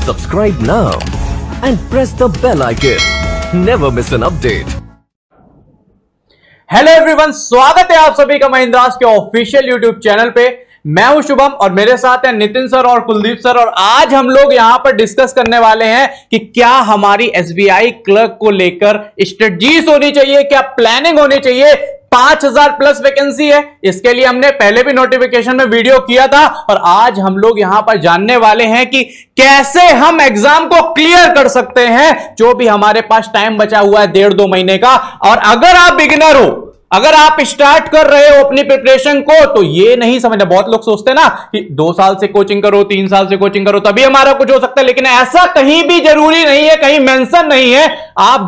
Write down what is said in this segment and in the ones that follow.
Subscribe now and press the bell icon. Never miss an update. Hello everyone, स्वागत है आप सभी का महिंद्रास के ऑफिशियल यूट्यूब चैनल पे। मैं हूं शुभम और मेरे साथ हैं नितिन सर और कुलदीप सर। और आज हम लोग यहां पर डिस्कस करने वाले हैं कि क्या हमारी एसबीआई क्लर्क को लेकर स्ट्रेटजीज होनी चाहिए, क्या प्लानिंग होनी चाहिए। 5000 प्लस वैकेंसी है, इसके लिए हमने पहले भी नोटिफिकेशन में वीडियो किया था और आज हम लोग यहां पर जानने वाले हैं कि कैसे हम एग्जाम को क्लियर कर सकते हैं, जो भी हमारे पास टाइम बचा हुआ है 1.5-2 महीने का। और अगर आप बिगिनर हो, अगर आप स्टार्ट कर रहे हो अपनी प्रिपरेशन को, तो ये नहीं समझना। बहुत लोग सोचते हैं ना कि 2 साल से कोचिंग करो, 3 साल से कोचिंग करो तभी हमारा कुछ हो सकता है, लेकिन ऐसा कहीं भी जरूरी नहीं है, कहीं मेंशन नहीं है। आप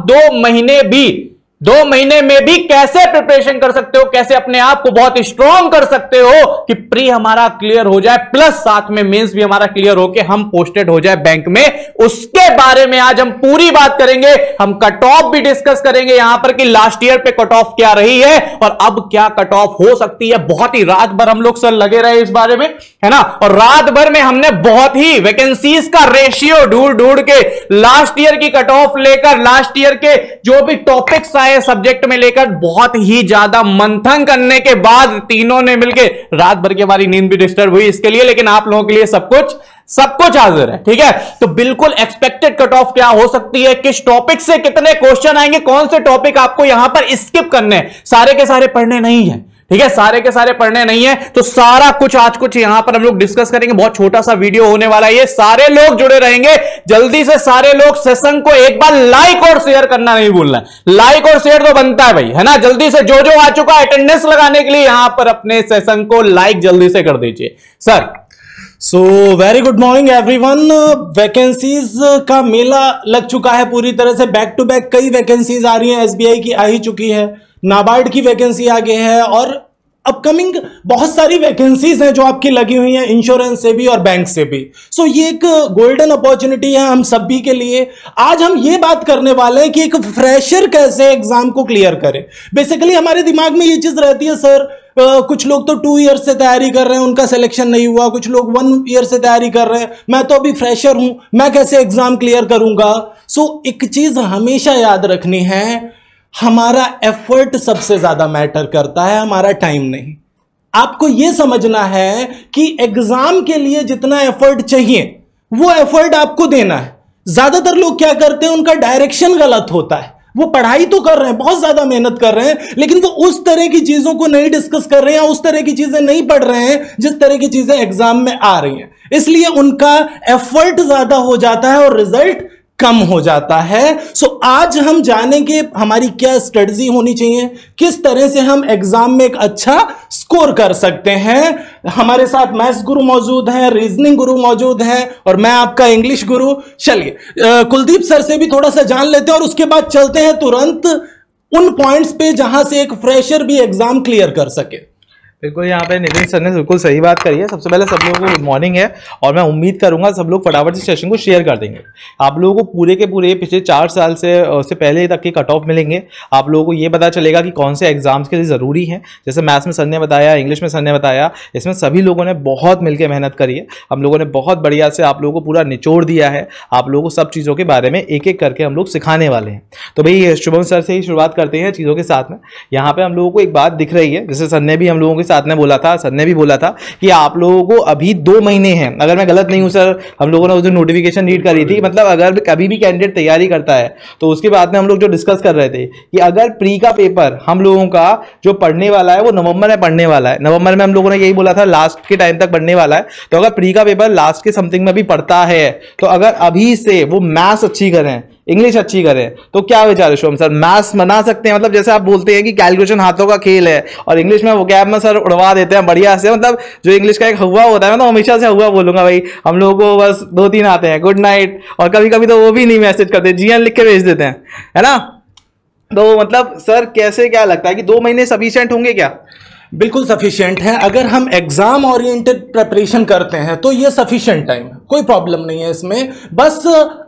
2 महीने में भी कैसे प्रिपरेशन कर सकते हो, कैसे अपने आप को बहुत स्ट्रांग कर सकते हो कि प्री हमारा क्लियर हो जाए, प्लस साथ में मेंस भी हमारा क्लियर हो के हम पोस्टेड हो जाए बैंक में। उसके बारे में आज हम पूरी बात करेंगे। हम कट ऑफ भी डिस्कस करेंगे यहां पर कि लास्ट ईयर पे कट ऑफ क्या रही है और अब क्या कट ऑफ हो सकती है। बहुत ही रात भर हम लोग सर लगे रहे इस बारे में, है ना। और रात भर में हमने बहुत ही वैकेंसीज का रेशियो ढूंढ के लास्ट ईयर की कट ऑफ लेकर, लास्ट ईयर के जो भी टॉपिक्स सब्जेक्ट में लेकर बहुत ही ज्यादा मंथन करने के बाद तीनों ने मिलकर रात भर की हमारी नींद भी डिस्टर्ब हुई इसके लिए, लेकिन आप लोगों के लिए सब कुछ हाजिर है, ठीक है। तो बिल्कुल एक्सपेक्टेड कट ऑफ क्या हो सकती है, किस टॉपिक से कितने क्वेश्चन आएंगे, कौन से टॉपिक आपको यहां पर स्किप करने, सारे के सारे पढ़ने नहीं है, ठीक है, सारे के सारे पढ़ने नहीं है। तो सारा कुछ आज कुछ यहां पर हम लोग डिस्कस करेंगे। बहुत छोटा सा वीडियो होने वाला है, ये सारे लोग जुड़े रहेंगे। जल्दी से सारे लोग सेशन को एक बार लाइक और शेयर करना नहीं भूलना है। लाइक और शेयर तो बनता है भाई, है ना। जल्दी से जो आ चुका है अटेंडेंस लगाने के लिए यहां पर अपने सेशन को लाइक जल्दी से कर दीजिए sir. So very good morning everyone. Vacancies का मेला लग चुका है पूरी तरह से, बैक टू बैक कई वैकेंसीज आ रही हैं। एसबीआई की आ ही चुकी है, नाबार्ड की वैकेंसी आगे है और अपकमिंग बहुत सारी वैकेंसीज हैं जो आपकी लगी हुई हैं इंश्योरेंस से भी और बैंक से भी। सो ये एक गोल्डन अपॉर्चुनिटी है हम सभी के लिए। आज हम ये बात करने वाले हैं कि एक फ्रेशर कैसे एग्जाम को क्लियर करे। बेसिकली हमारे दिमाग में ये चीज रहती है सर, कुछ लोग तो 2 ईयर से तैयारी कर रहे हैं, उनका सिलेक्शन नहीं हुआ, कुछ लोग 1 ईयर से तैयारी कर रहे हैं, मैं तो अभी फ्रेशर हूं, मैं कैसे एग्जाम क्लियर करूंगा। सो एक चीज हमेशा याद रखनी है, हमारा एफर्ट सबसे ज्यादा मैटर करता है, हमारा टाइम नहीं। आपको यह समझना है कि एग्जाम के लिए जितना एफर्ट चाहिए वो एफर्ट आपको देना है। ज्यादातर लोग क्या करते हैं, उनका डायरेक्शन गलत होता है। वो पढ़ाई तो कर रहे हैं, बहुत ज्यादा मेहनत कर रहे हैं, लेकिन वो उस तरह की चीजों को नहीं डिस्कस कर रहे हैं, उस तरह की चीजें नहीं पढ़ रहे हैं जिस तरह की चीजें एग्जाम में आ रही हैं। इसलिए उनका एफर्ट ज्यादा हो जाता है और रिजल्ट कम हो जाता है। सो आज हम जानेंगे हमारी क्या स्ट्रेटजी होनी चाहिए, किस तरह से हम एग्जाम में एक अच्छा स्कोर कर सकते हैं। हमारे साथ मैथ्स गुरु मौजूद हैं, रीजनिंग गुरु मौजूद हैं और मैं आपका इंग्लिश गुरु। चलिए कुलदीप सर से भी थोड़ा सा जान लेते हैं और उसके बाद चलते हैं तुरंत उन पॉइंट्स पे जहां से एक फ्रेशर भी एग्जाम क्लियर कर सके। बिल्कुल, यहाँ पे नितिन सर ने बिल्कुल सही बात करी है। सबसे पहले सब लोगों को गुड मॉर्निंग है और मैं उम्मीद करूंगा सब लोग फटाफट से सेशन को शेयर कर देंगे। आप लोगों को पूरे के पूरे पिछले 4 साल से पहले तक के कट ऑफ मिलेंगे। आप लोगों को ये पता चलेगा कि कौन से एग्जाम्स के लिए ज़रूरी है। जैसे मैथ्स में सर ने बताया, इंग्लिश में सर ने बताया, इसमें सभी लोगों ने बहुत मिलकर मेहनत करी है। हम लोगों ने बहुत बढ़िया से आप लोगों को पूरा निचोड़ दिया है। आप लोगों को सब चीज़ों के बारे में एक एक करके हम लोग सिखाने वाले हैं। तो भाई शुभम सर से ही शुरुआत करते हैं चीज़ों के साथ में। यहाँ पर हम लोगों को एक बात दिख रही है, जैसे सर ने भी हम लोगों के साथ में बोला था, सर ने भी बोला था कि आप लोगों को अभी 2 महीने हैं। अगर मैं गलत नहीं हूं सर, हम लोगों ने उस दिन नोटिफिकेशन रीड करी थी। मतलब अगर कभी भी कैंडिडेट तैयारी करता है तो उसके बाद में हम लोग जो डिस्कस कर रहे थे कि अगर प्री का पेपर हम लोगों का जो पढ़ने वाला है वो नवंबर में पढ़ने वाला है। नवंबर में हम लोगों ने यही बोला था लास्ट के टाइम तक पढ़ने वाला है। तो अगर प्री का पेपर लास्ट के समथिंग में भी पढ़ता है तो अगर अभी से वो मैथ्स अच्छी करें, इंग्लिश अच्छी करें, तो क्या विचार है शुभम सर, मैथ्स बना सकते हैं। मतलब जैसे आप बोलते हैं कि कैलकुलेशन हाथों का खेल है और इंग्लिश में वोकैब में सर उड़वा देते हैं बढ़िया से। मतलब जो इंग्लिश का एक हुआ होता है, मैं तो हमेशा से हुआ बोलूंगा भाई। हम लोगों को बस 2-3 आते हैं, गुड नाइट, और कभी कभी तो वो भी नहीं मैसेज करते, जीएन लिख के भेज देते हैं, है ना। तो मतलब सर कैसे क्या लगता है कि 2 महीने सफिशिएंट होंगे क्या? बिल्कुल सफिशिएंट है। अगर हम एग्जाम ओरिएंटेड प्रिपरेशन करते हैं तो ये सफिशिएंट टाइम है, कोई प्रॉब्लम नहीं है इसमें। बस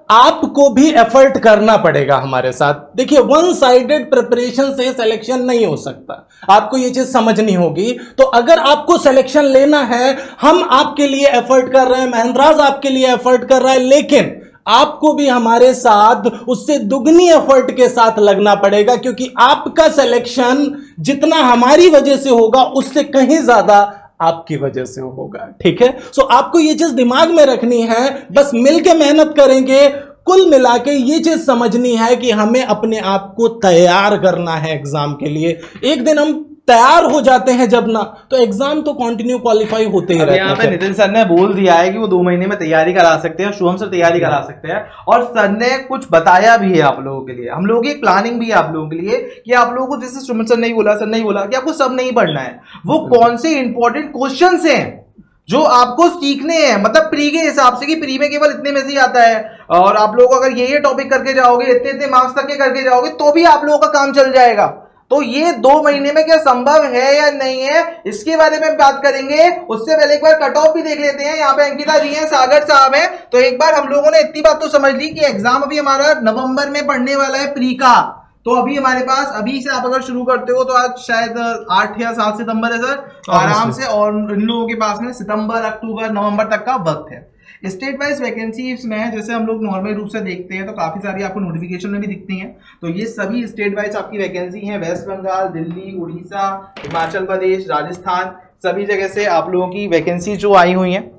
आपको भी एफर्ट करना पड़ेगा हमारे साथ। देखिए, वन साइडेड प्रिपरेशन से सिलेक्शन नहीं हो सकता, आपको ये चीज समझनी होगी। तो अगर आपको सिलेक्शन लेना है, हम आपके लिए एफर्ट कर रहे हैं, महेंद्राज आपके लिए एफर्ट कर रहा है, लेकिन आपको भी हमारे साथ उससे दुगनी एफर्ट के साथ लगना पड़ेगा, क्योंकि आपका सिलेक्शन जितना हमारी वजह से होगा उससे कहीं ज्यादा आपकी वजह से होगा। ठीक है, सो आपको ये चीज दिमाग में रखनी है। बस मिलके मेहनत करेंगे, कुल मिला के ये चीज समझनी है कि हमें अपने आप को तैयार करना है एग्जाम के लिए। एक दिन हम तैयार हो जाते हैं जब ना, तो एग्जाम तो कंटिन्यू क्वालिफाई होते ही रहते हैं। यहाँ पे नितिन सर ने बोल दिया है कि वो 2 महीने में तैयारी करा सकते हैं, शुभम सर तैयारी करा सकते हैं, और सर ने कुछ बताया भी है आप लोगों के लिए। हम लोगों की एक प्लानिंग भी है आप लोगों के लिए कि आप लोगों को, जैसे शुभम सर नहीं बोला, सर नहीं बोला कि आपको सब नहीं पढ़ना है, वो कौन से इंपॉर्टेंट क्वेश्चंस हैं जो आपको सीखने हैं, मतलब प्री के हिसाब से, कि प्री में केवल इतने में से ही आता है, और आप लोग अगर ये टॉपिक करके जाओगे, इतने इतने मार्क्स तक के करके जाओगे, तो भी आप लोगों का काम चल जाएगा। तो ये 2 महीने में क्या संभव है या नहीं है, इसके बारे में बात करेंगे। उससे पहले एक बार कट ऑफ भी देख लेते हैं। यहाँ पे अंकिता जी हैं, सागर साहब हैं। तो एक बार हम लोगों ने इतनी बात तो समझ ली कि एग्जाम अभी हमारा नवंबर में पढ़ने वाला है, प्री का। तो अभी हमारे पास, अभी से आप अगर शुरू करते हो तो आज शायद 8 या 7 सितंबर है सर, तो आराम से, और इन लोगों के पास में सितंबर, अक्टूबर, नवंबर तक का वक्त है। स्टेट वाइज वैकेंसीज में जैसे हम लोग नॉर्मल रूप से देखते हैं तो काफी सारी आपको नोटिफिकेशन में भी दिखती हैं। तो ये सभी स्टेट वाइज आपकी वैकेंसी हैं। वेस्ट बंगाल, दिल्ली, उड़ीसा, हिमाचल प्रदेश, राजस्थान, सभी जगह से आप लोगों की वैकेंसी जो आई हुई हैं।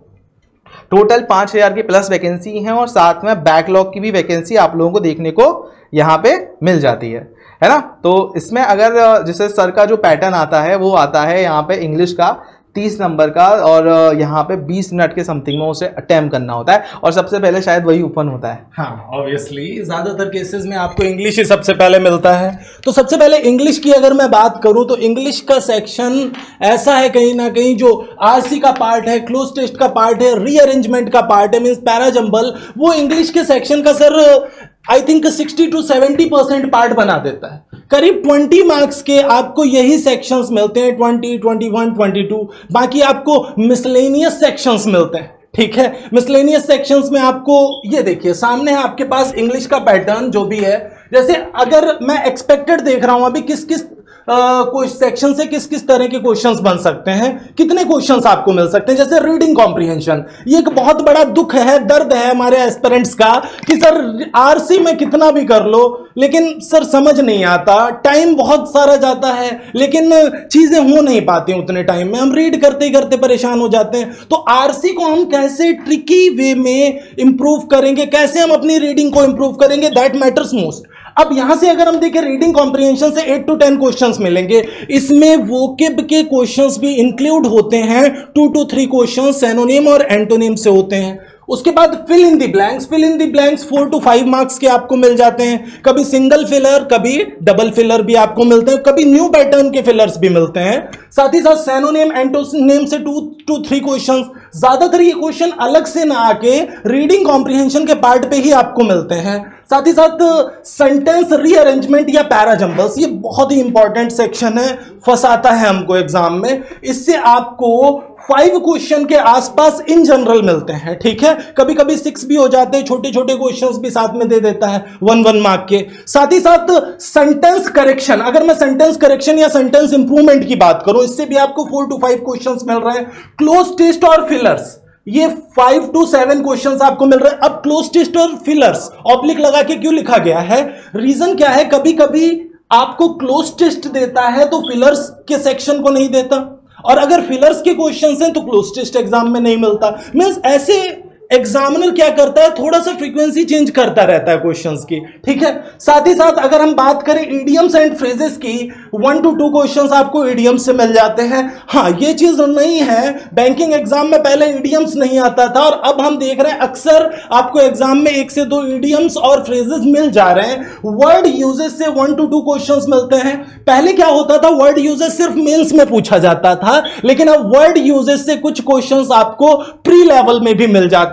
टोटल 5000 की प्लस वैकेंसी हैं, और साथ में बैकलॉग की भी वैकेंसी आप लोगों को देखने को यहाँ पे मिल जाती है ना। तो इसमें अगर जैसे सर का जो पैटर्न आता है वो आता है यहाँ पे इंग्लिश का 30 नंबर का, और यहाँ पे 20 मिनट के समथिंग में उसे अटेम्प्ट करना होता है, और सबसे पहले शायद वही ओपन होता है। हाँ, ऑब्वियसली ज्यादातर केसेस में आपको इंग्लिश ही सबसे पहले मिलता है। तो सबसे पहले इंग्लिश की अगर मैं बात करूं तो इंग्लिश का सेक्शन ऐसा है कहीं ना कहीं जो आरसी का पार्ट है, क्लोज टेस्ट का पार्ट है, रीअरेंजमेंट का पार्ट है, मींस पैराजंबल, वो इंग्लिश के सेक्शन का sir I think 60 to 70% part बना देता है। करीब 20 मार्क्स के आपको यही सेक्शंस मिलते हैं, 20, 21, 22। बाकी आपको मिसलेनियस सेक्शंस मिलते हैं। ठीक है, मिसलेनियस सेक्शंस में आपको ये देखिए सामने है आपके पास इंग्लिश का पैटर्न जो भी है। जैसे अगर मैं एक्सपेक्टेड देख रहा हूं अभी किस किस सेक्शन से किस किस तरह के क्वेश्चंस बन सकते हैं, कितने क्वेश्चंस आपको मिल सकते हैं। जैसे रीडिंग कॉम्प्रिहेंशन, ये एक बहुत बड़ा दुख है, दर्द है हमारे एस्पिरेंट्स का कि सर आरसी में कितना भी कर लो लेकिन सर समझ नहीं आता, टाइम बहुत सारा जाता है लेकिन चीजें हो नहीं पाती उतने टाइम में, हम रीड करते ही करते परेशान हो जाते हैं। तो आरसी को हम कैसे ट्रिकी वे में इंप्रूव करेंगे, कैसे हम अपनी रीडिंग को इंप्रूव करेंगे, दैट मैटर्स मोस्ट। अब यहां से अगर हम देखें रीडिंग कॉम्प्रिहेंशन से 8 to 10 क्वेश्चंस मिलेंगे। इसमें वोकेब के क्वेश्चंस भी इंक्लूड होते हैं, 2 to 3 क्वेश्चंस सिनोनिम और एंटोनिम से होते हैं। उसके बाद fill in the blanks, 4 to 5 marks के आपको मिल जाते हैं। कभी सिंगल फिलर, कभी डबल फिलर भी आपको मिलते हैं, कभी न्यू पैटर्न के फिलर्स भी मिलते हैं। साथ ही साथ सिनोनिम, एंटोनिम से 2 to 3 क्वेश्चंस। ज्यादातर ये क्वेश्चन अलग से ना आके रीडिंग कॉम्प्रिहेंशन के पार्ट पे ही आपको मिलते हैं। साथ ही साथ सेंटेंस रीअरेंजमेंट या पैराजंबल्स, ये बहुत ही इंपॉर्टेंट सेक्शन है, फंसाता है हमको एग्जाम में। इससे आपको 5 क्वेश्चन के आसपास इन जनरल मिलते हैं। ठीक है, कभी कभी 6 भी हो जाते हैं, छोटे छोटे क्वेश्चंस भी साथ में दे देता है 1 मार्क के। साथ ही साथ सेंटेंस करेक्शन, अगर मैं सेंटेंस करेक्शन या सेंटेंस इंप्रूवमेंट की बात करूं, इससे भी आपको 4 to 5 क्वेश्चंस मिल रहे हैं। क्लोज टेस्ट और फिलर्स, ये 5 to 7 क्वेश्चंस आपको मिल रहे हैं। अब क्लोज टेस्ट और फिलर्स ऑब्लिक लगा के क्यों लिखा गया है, रीजन क्या है, कभी कभी आपको क्लोज टेस्ट देता है तो फिलर्स के सेक्शन को नहीं देता, और अगर फिलर्स के क्वेश्चंस हैं तो क्लोज टेस्ट एग्जाम में नहीं मिलता। मींस ऐसे एग्जामिनर क्या करता है, थोड़ा सा फ्रीक्वेंसी चेंज करता रहता है क्वेश्चंस की। ठीक है, साथ ही साथ अगर हम बात करें इडियम्स एंड फ्रेजेस की, 1 to 2 क्वेश्चंस आपको इडियम्स से मिल जाते हैं। हाँ, ये चीज नहीं है, बैंकिंग एग्जाम में पहले इडियम्स नहीं आता था और अब हम देख रहे हैं अक्सर आपको एग्जाम में 1 से 2 इडियम्स और फ्रेजेस मिल जा रहे हैं। वर्ड यूजेस से 1 to 2 क्वेश्चंस मिलते हैं। पहले क्या होता था, वर्ड यूजेस सिर्फ मेंस में पूछा जाता था, लेकिन अब वर्ड यूजेस से कुछ क्वेश्चंस आपको प्री लेवल में भी मिल जाते हैं।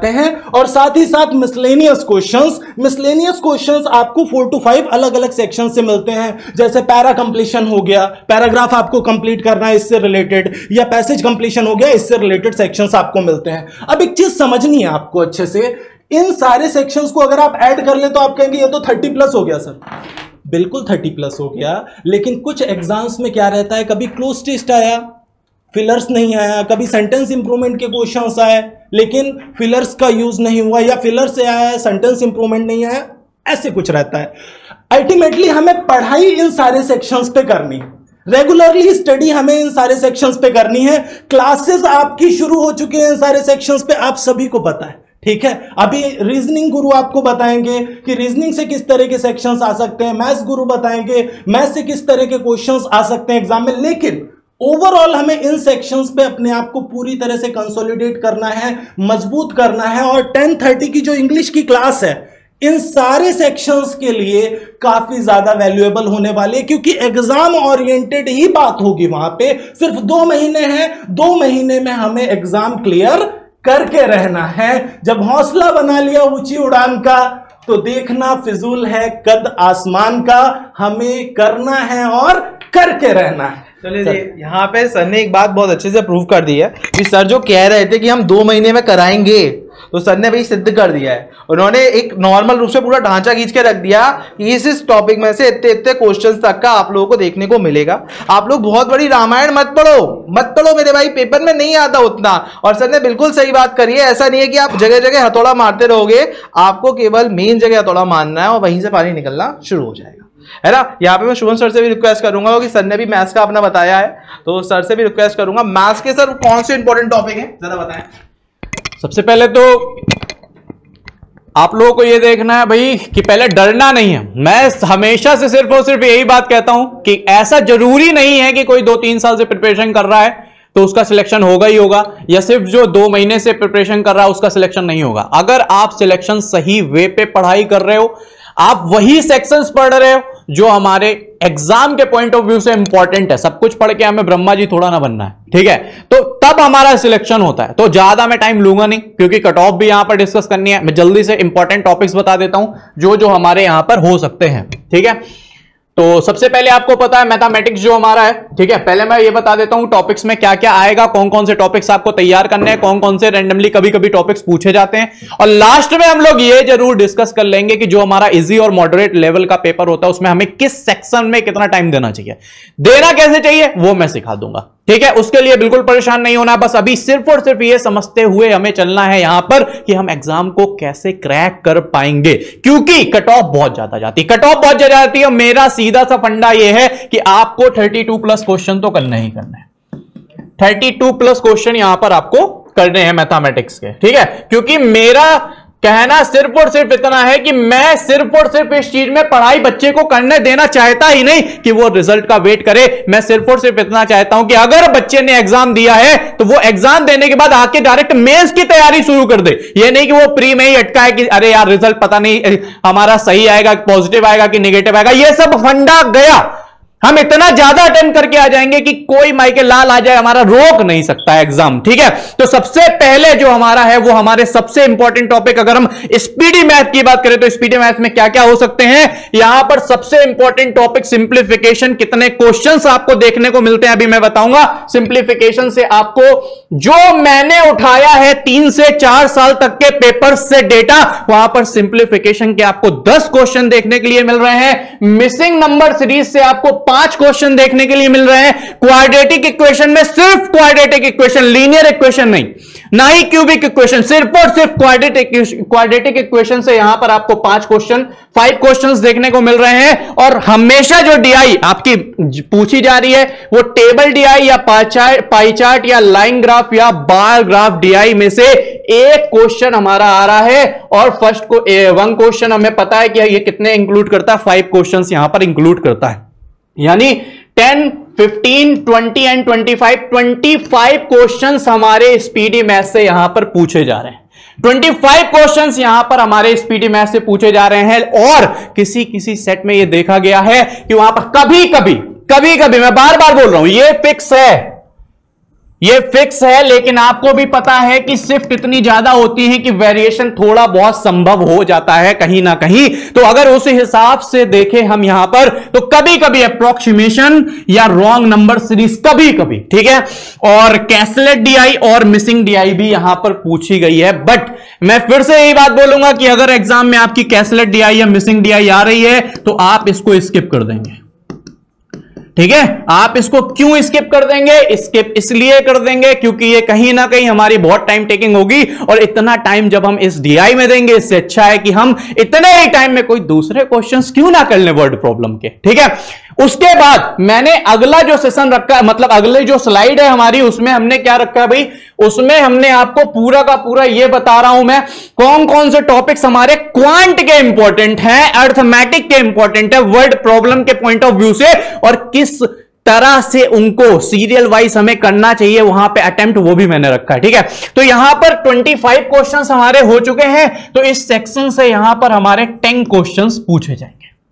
आते हैं। और साथ ही साथ मिसलेनियस क्वेश्चंस आपको 4 to 5 अलग अलग सेक्शन से मिलते हैं। जैसे पैरा कंप्लीशन हो गया, पैराग्राफ आपको कंप्लीट करना है इससे रिलेटेड, या पैसेज कंप्लीशन हो गया, इससे रिलेटेड सेक्शंस आपको मिलते हैं। अब एक चीज समझनी है आपको अच्छे से, इन सारे सेक्शंस को अगर आप ऐड कर ले तो आप कहेंगे ये तो 30+ हो गया सर। बिल्कुल 30+ हो गया, लेकिन कुछ एग्जाम्स में क्या रहता है, कभी क्लोज टेस्ट आया, फिलर्स नहीं आया, कभी सेंटेंस इंप्रूवमेंट के क्वेश्चंस आए लेकिन फिलर्स का यूज नहीं हुआ, या फिलर से आया सेंटेंस इंप्रूवमेंट नहीं आया, ऐसे कुछ रहता है। अल्टीमेटली हमें पढ़ाई इन सारे सेक्शंस पे करनी, रेगुलरली स्टडी हमें इन सारे सेक्शंस पे करनी है। क्लासेस आपकी शुरू हो चुकी हैं इन सारे सेक्शंस पे, आप सभी को पता है, ठीक है। अभी रीजनिंग गुरु आपको बताएंगे कि रीजनिंग से किस तरह के सेक्शंस आ सकते हैं, मैथ्स गुरु बताएंगे मैथ्स से किस तरह के क्वेश्चंस आ सकते हैं एग्जाम में। लेकिन ओवरऑल हमें इन सेक्शंस पे अपने आप को पूरी तरह से कंसोलिडेट करना है, मजबूत करना है। और 10:30 की जो इंग्लिश की क्लास है इन सारे सेक्शंस के लिए काफी ज्यादा वैल्यूएबल होने वाले, क्योंकि एग्जाम ओरिएंटेड ही बात होगी वहां पे। सिर्फ 2 महीने हैं, 2 महीने में हमें एग्जाम क्लियर करके रहना है। जब हौसला बना लिया ऊंची उड़ान का तो देखना फिजूल है कद आसमान का, हमें करना है और करके रहना है। चलिए यहाँ पे सर ने एक बात बहुत अच्छे से प्रूव कर दी है कि सर जो कह रहे थे कि हम 2 महीने में कराएंगे, तो सर ने भाई सिद्ध कर दिया है। उन्होंने एक नॉर्मल रूप से पूरा ढांचा खींच के रख दिया कि इस टॉपिक में से इतने इतने क्वेश्चंस तक का आप लोगों को देखने को मिलेगा। आप लोग बहुत बड़ी रामायण मत पढ़ो मेरे भाई, पेपर में नहीं आता उतना। और सर ने बिल्कुल सही बात करी है, ऐसा नहीं है कि आप जगह जगह हथौड़ा मारते रहोगे, आपको केवल मेन जगह हथौड़ा मारना है और वहीं से पानी निकलना शुरू हो जाएगा, है ना। यहाँ पे मैं शुभम सर से भी रिक्वेस्ट करूंगा कि सर ने भी मैथ्स का अपना बताया है, तो सर से भी रिक्वेस्ट करूंगा मैथ्स के सर कौन से इंपॉर्टेंट टॉपिक है जरा बताएं। सबसे पहले तो आप लोगों को यह देखना है भाई कि पहले डरना नहीं है। मैं हमेशा से सिर्फ और सिर्फ यही बात कहता हूं कि ऐसा जरूरी नहीं है कि कोई 2-3 साल से प्रिपरेशन कर रहा है तो उसका सिलेक्शन होगा ही होगा, या सिर्फ जो 2 महीने से प्रिपरेशन कर रहा है उसका सिलेक्शन नहीं होगा। अगर आप सिलेक्शन सही वे पे पढ़ाई कर रहे हो, आप वही सेक्शंस पढ़ रहे हो जो हमारे एग्जाम के पॉइंट ऑफ व्यू से इंपॉर्टेंट है, सब कुछ पढ़ के हमें ब्रह्मा जी थोड़ा ना बनना है, ठीक है, तो तब हमारा सिलेक्शन होता है। तो ज्यादा मैं टाइम लूंगा नहीं क्योंकि कट ऑफ भी यहां पर डिस्कस करनी है। मैं जल्दी से इंपॉर्टेंट टॉपिक्स बता देता हूं जो जो हमारे यहां पर हो सकते हैं, ठीक है। तो सबसे पहले आपको पता है मैथमेटिक्स जो हमारा है, ठीक है। पहले मैं ये बता देता हूं टॉपिक्स में क्या क्या आएगा, कौन कौन से टॉपिक्स आपको तैयार करने हैं, कौन कौन से रैंडमली कभी कभी टॉपिक्स पूछे जाते हैं। और लास्ट में हम लोग ये जरूर डिस्कस कर लेंगे कि जो हमारा इजी और मॉडरेट लेवल का पेपर होता है उसमें हमें किस सेक्शन में कितना टाइम देना चाहिए, देना कैसे चाहिए वो मैं सिखा दूंगा, ठीक है। उसके लिए बिल्कुल परेशान नहीं होना, बस अभी सिर्फ और सिर्फ ये समझते हुए हमें चलना है यहां पर कि हम एग्जाम को कैसे क्रैक कर पाएंगे, क्योंकि कट ऑफ बहुत ज्यादा जाती है, कट ऑफ बहुत ज्यादा जाती है। मेरा सीधा सा फंडा ये है कि आपको 32+ क्वेश्चन तो करना ही करना है, 32+ क्वेश्चन यहां पर आपको करने हैं मैथमेटिक्स के, ठीक है। क्योंकि मेरा कहना सिर्फ और सिर्फ इतना है कि मैं सिर्फ और सिर्फ इस चीज में पढ़ाई बच्चे को करने देना चाहता ही नहीं कि वो रिजल्ट का वेट करे। मैं सिर्फ और सिर्फ इतना चाहता हूं कि अगर बच्चे ने एग्जाम दिया है तो वो एग्जाम देने के बाद आके डायरेक्ट मेंस की तैयारी शुरू कर दे। ये नहीं कि वो प्री में ही अटका है कि अरे यार रिजल्ट पता नहीं हमारा सही आएगा, पॉजिटिव आएगा कि नेगेटिव आएगा, ये सब फंडा गया। हम इतना ज्यादा अटेम्प्ट करके आ जाएंगे कि कोई माइके लाल आ जाए हमारा रोक नहीं सकता है एग्जाम, ठीक है। तो सबसे पहले जो हमारा है वो हमारे सबसे इंपॉर्टेंट टॉपिक, अगर हम स्पीडी मैथ की बात करें तो स्पीडी मैथ में क्या क्या हो सकते हैं, यहां पर सबसे इंपॉर्टेंट टॉपिक सिंप्लीफिकेशन। कितने क्वेश्चंस आपको देखने को मिलते हैं अभी मैं बताऊंगा। सिंप्लीफिकेशन से आपको जो मैंने उठाया है 3 से 4 साल तक के पेपर से डेटा, वहां पर सिंप्लीफिकेशन के आपको 10 क्वेश्चन देखने के लिए मिल रहे हैं। मिसिंग नंबर सीरीज से आपको 5 क्वेश्चन देखने के लिए मिल रहे हैं। क्वाड्रेटिक इक्वेशन में सिर्फ क्वाड्रेटिक इक्वेशन, लीनियर इक्वेशन नहीं, ना ही क्यूबिक इक्वेशन, सिर्फ और सिर्फ क्वाड्रेटिक इक्वेशन से यहां पर आपको 5 क्वेश्चंस देखने को मिल रहे हैं। और हमेशा जो डीआई आपकी पूछी जा रही है वो टेबल डीआई या पाई चार्ट या लाइन ग्राफ या बार ग्राफ डीआई में से एक क्वेश्चन हमारा आ रहा है। और फर्स्ट को 1 क्वेश्चन हमें पता है कि ये कितने इंक्लूड करता है, 5 क्वेश्चन यहां पर इंक्लूड करता है, यानी 10, 15, 20 एंड 25 क्वेश्चंस हमारे स्पीडी मैथ से यहां पर पूछे जा रहे हैं। 25 क्वेश्चंस यहां पर हमारे स्पीडी मैथ से पूछे जा रहे हैं। और किसी सेट में यह देखा गया है कि वहां पर कभी कभी मैं बार बार बोल रहा हूं, यह फिक्स है, ये फिक्स है, लेकिन आपको भी पता है कि शिफ्ट इतनी ज्यादा होती है कि वेरिएशन थोड़ा बहुत संभव हो जाता है कहीं ना कहीं। तो अगर उस हिसाब से देखें हम यहां पर, तो कभी कभी अप्रोक्सीमेशन या रॉन्ग नंबर सीरीज कभी कभी, ठीक है। और कैसलेट डीआई और मिसिंग डीआई भी यहां पर पूछी गई है, बट मैं फिर से यही बात बोलूंगा कि अगर एग्जाम में आपकी कैसलेट डीआई या मिसिंग डीआई आ रही है तो आप इसको स्किप कर देंगे, ठीक है। आप इसको क्यों स्किप कर देंगे? स्किप इसलिए कर देंगे क्योंकि ये कहीं ना कहीं हमारी बहुत टाइम टेकिंग होगी, और इतना टाइम जब हम इस डीआई में देंगे, इससे अच्छा है कि हम इतने ही टाइम में कोई दूसरे क्वेश्चंस क्यों ना कर लें वर्ड प्रॉब्लम के, ठीक है। उसके बाद मैंने अगला जो सेशन रखा है, मतलब अगले जो स्लाइड है हमारी, उसमें हमने क्या रखा है भाई? उसमें हमने आपको पूरा का पूरा ये बता रहा हूं मैं कौन कौन से टॉपिक्स हमारे क्वांट के इंपॉर्टेंट हैं, अर्थमेटिक के इंपॉर्टेंट है, वर्ड प्रॉब्लम के पॉइंट ऑफ व्यू से, और किस तरह से उनको सीरियल वाइज हमें करना चाहिए वहां पे अटेम्प्ट, वो भी मैंने रखा है, ठीक है। तो यहां पर 25 क्वेश्चंस हमारे हो चुके हैं, तो इस सेक्शन से यहां पर हमारे 10 क्वेश्चंस पूछे जाएंगे।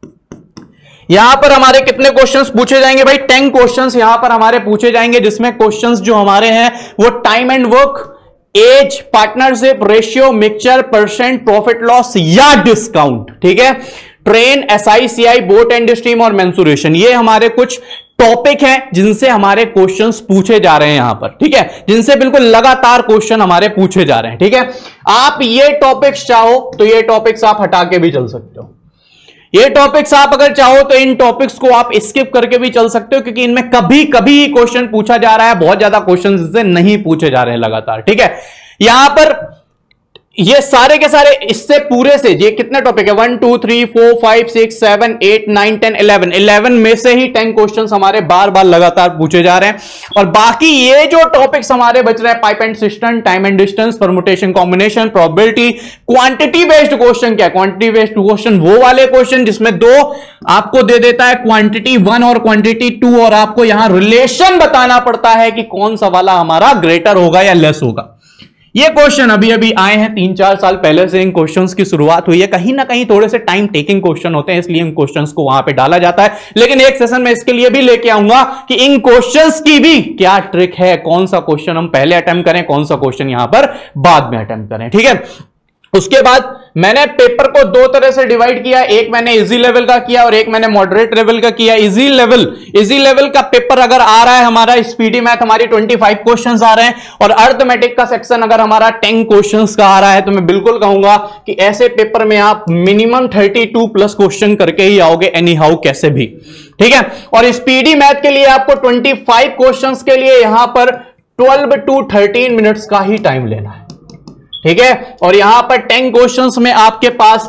यहां पर हमारे कितने क्वेश्चंस पूछे जाएंगे भाई? 10 क्वेश्चंस यहां पर हमारे पूछे जाएंगे, जिसमें क्वेश्चंस जो हमारे हैं वो time and work, age, partnership, ratio, mixture, percent, profit loss या डिस्काउंट, ठीक है। Train, SICI, boat and stream और मेंसुरेशन, ये हमारे कुछ टॉपिक हैं जिनसे हमारे क्वेश्चंस पूछे जा रहे हैं यहां पर, ठीक है, जिनसे बिल्कुल लगातार क्वेश्चन हमारे पूछे जा रहे हैं, ठीक है। आप ये टॉपिक्स चाहो तो ये टॉपिक्स आप हटा के भी चल सकते हो, ये टॉपिक्स आप अगर चाहो तो इन टॉपिक्स को आप स्किप करके भी चल सकते हो, क्योंकि इनमें कभी कभी क्वेश्चन पूछा जा रहा है, बहुत ज्यादा क्वेश्चन इससे नहीं पूछे जा रहे हैं लगातार, ठीक है। यहां पर ये सारे के सारे इससे पूरे से ये कितने टॉपिक है? 1 2 3 4 5 6 7 8 9 10 11 में से ही 10 क्वेश्चंस हमारे बार बार लगातार पूछे जा रहे हैं, और बाकी ये जो टॉपिक्स हमारे बच रहे हैं, pipe and cistern, time and distance, permutation, combination, probability, quantity based question. क्या क्वांटिटी बेस्ड क्वेश्चन? वो वाले क्वेश्चन जिसमें दो आपको दे देता है, क्वांटिटी 1 और क्वांटिटी 2, और आपको यहां रिलेशन बताना पड़ता है कि कौन सा वाला हमारा ग्रेटर होगा या लेस होगा। ये क्वेश्चन अभी अभी आए हैं, 3-4 साल पहले से इन क्वेश्चंस की शुरुआत हुई है। कहीं ना कहीं थोड़े से टाइम टेकिंग क्वेश्चन होते हैं, इसलिए इन क्वेश्चंस को वहां पे डाला जाता है, लेकिन एक सेशन में इसके लिए भी लेके आऊंगा कि इन क्वेश्चंस की भी क्या ट्रिक है, कौन सा क्वेश्चन हम पहले अटेम्प्ट करें, कौन सा क्वेश्चन यहां पर बाद में अटेम्प्ट करें, ठीक है। उसके बाद मैंने पेपर को दो तरह से डिवाइड किया, एक मैंने इजी लेवल का किया और एक मैंने मॉडरेट लेवल का किया। इजी लेवल का पेपर अगर आ रहा है हमारा, स्पीडी मैथ हमारी 25 क्वेश्चंस आ रहे हैं, और अर्थमेटिक का सेक्शन अगर हमारा 10 क्वेश्चंस का आ रहा है, तो मैं बिल्कुल कहूंगा कि ऐसे पेपर में आप मिनिमम 32 प्लस क्वेश्चन करके ही आओगे एनी हाउ, कैसे भी, ठीक है। और स्पीडी मैथ के लिए आपको 25 क्वेश्चंस के लिए यहां पर 12 to 13 मिनट्स का ही टाइम लेना है, ठीक है। और यहां पर 10 क्वेश्चंस में आपके पास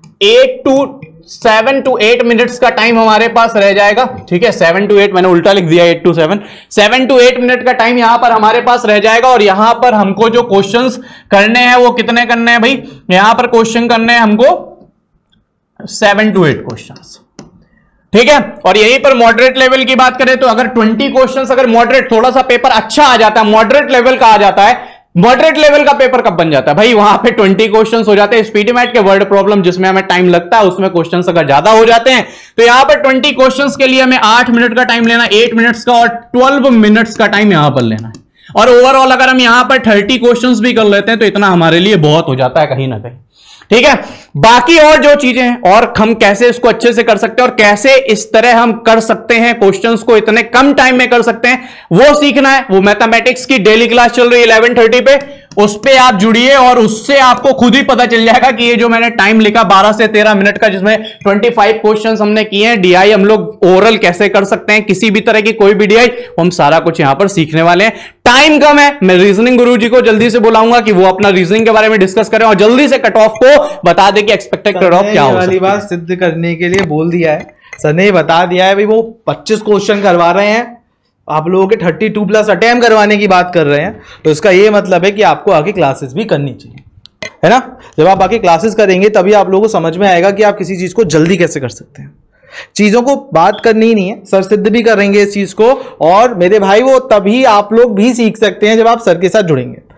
7 to 8 मिनट्स का टाइम हमारे पास रह जाएगा, ठीक है। 7 to 8 मैंने उल्टा लिख दिया, 8 to 7 to 8 मिनट का टाइम यहां पर हमारे पास रह जाएगा। और यहां पर हमको जो क्वेश्चंस करने हैं वो कितने करने हैं भाई? यहां पर क्वेश्चन करने हैं हमको 7 to 8 क्वेश्चंस, ठीक है। और यहीं पर मॉडरेट लेवल की बात करें तो अगर 20 क्वेश्चंस, अगर मॉडरेट थोड़ा सा पेपर अच्छा आ जाता है, मॉडरेट लेवल का आ जाता है, मॉडरेट लेवल का पेपर कब बन जाता है भाई? वहां पे 20 क्वेश्चंस हो जाते हैं। स्पीडी मैथ के वर्ड प्रॉब्लम जिसमें हमें टाइम लगता है, उसमें क्वेश्चंस अगर ज्यादा हो जाते हैं, तो यहां पर 20 क्वेश्चंस के लिए हमें 8 मिनट का टाइम लेना, 8 मिनट्स का और 12 मिनट्स का टाइम यहां पर लेना है। और ओवरऑल अगर हम यहां पर 30 क्वेश्चंस भी कर लेते हैं तो इतना हमारे लिए बहुत हो जाता है कहीं ना कहीं, ठीक है। बाकी और जो चीजें हैं, और हम कैसे इसको अच्छे से कर सकते हैं और कैसे इस तरह हम कर सकते हैं, क्वेश्चंस को इतने कम टाइम में कर सकते हैं, वो सीखना है। वो मैथमेटिक्स की डेली क्लास चल रही है 11:30 पे, उस पे आप जुड़िए और उससे आपको खुद ही पता चल जाएगा कि ये जो मैंने टाइम लिखा 12 से 13 मिनट का, जिसमें 25 क्वेश्चंस हमने किए हैं, डीआई हम लोग ओरल कैसे कर सकते हैं, किसी भी तरह की कोई भी डीआई, हम सारा कुछ यहां पर सीखने वाले हैं। टाइम कम है, मैं रीजनिंग गुरु जी को जल्दी से बुलाऊंगा कि वो अपना रीजनिंग के बारे में डिस्कस करें और जल्दी से कट ऑफ को बता दे कि एक्सपेक्टेड कट ऑफ क्या हो वाली बात सिद्ध करने के लिए बोल दिया है सर ने, बता दिया है भाई। वो 25 क्वेश्चन करवा रहे हैं, आप लोगों के 32 प्लस अटेम्प्ट करवाने की बात कर रहे हैं, तो इसका ये मतलब है कि आपको आगे क्लासेस भी करनी चाहिए, है ना। जब आप आगे क्लासेस करेंगे तभी आप लोगों को समझ में आएगा कि आप किसी चीज को जल्दी कैसे कर सकते हैं। चीजों को बात करनी ही नहीं है, सर सिद्ध भी करेंगे इस चीज को। और मेरे भाई वो तभी आप लोग भी सीख सकते हैं जब आप सर के साथ जुड़ेंगे।